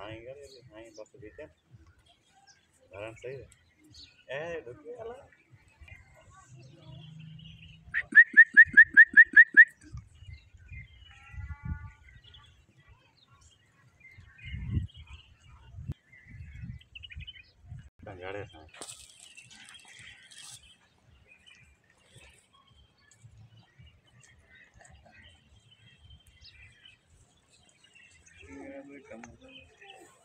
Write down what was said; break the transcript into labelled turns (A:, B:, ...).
A: High गरेर high बस्छ दिन्छ धरान सही ए ढुक्यो होला गाडे हाई Come on.